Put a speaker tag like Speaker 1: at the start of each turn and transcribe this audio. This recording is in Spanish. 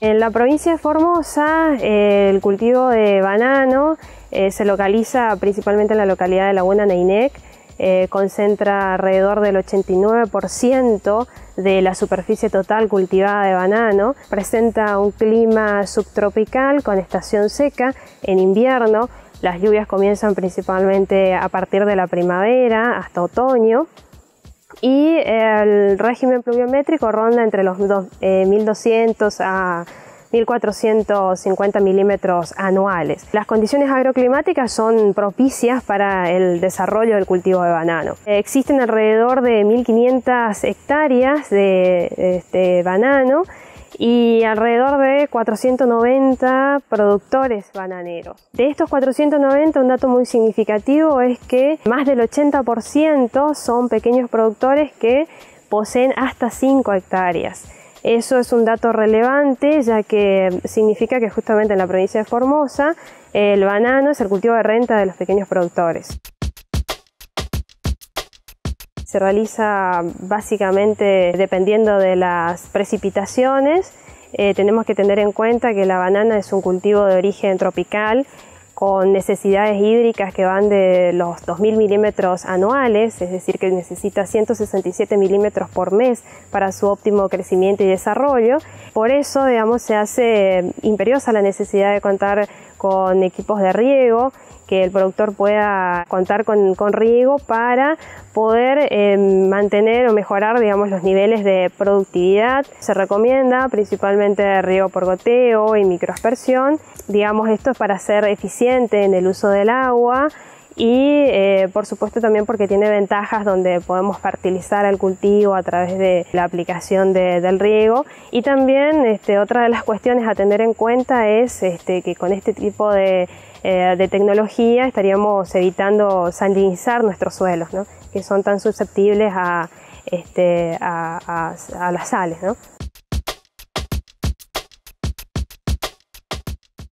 Speaker 1: En la provincia de Formosa, el cultivo de banano se localiza principalmente en la localidad de Laguna Neinec. Concentra alrededor del 89% de la superficie total cultivada de banano. Presenta un clima subtropical con estación seca en invierno. Las lluvias comienzan principalmente a partir de la primavera hasta otoño. Y el régimen pluviométrico ronda entre los 1.200 a 1.450 milímetros anuales. Las condiciones agroclimáticas son propicias para el desarrollo del cultivo de banano. Existen alrededor de 1.500 hectáreas de banano y alrededor de 490 productores bananeros. De estos 490, un dato muy significativo es que más del 80% son pequeños productores que poseen hasta 5 hectáreas. Eso es un dato relevante, ya que significa que justamente en la provincia de Formosa el banano es el cultivo de renta de los pequeños productores. Se realiza básicamente dependiendo de las precipitaciones. Tenemos que tener en cuenta que la banana es un cultivo de origen tropical con necesidades hídricas que van de los 2.000 milímetros anuales, es decir, que necesita 167 milímetros por mes para su óptimo crecimiento y desarrollo. Por eso, digamos, se hace imperiosa la necesidad de contar con equipos de riego, que el productor pueda contar con riego para poder mantener o mejorar, digamos, los niveles de productividad. Se recomienda principalmente riego por goteo y microaspersión. Digamos, esto es para ser eficiente en el uso del agua y por supuesto también porque tiene ventajas donde podemos fertilizar el cultivo a través de la aplicación del riego. Y también otra de las cuestiones a tener en cuenta es que con este tipo de tecnología estaríamos evitando salinizar nuestros suelos, ¿no? Que son tan susceptibles a las sales, ¿no?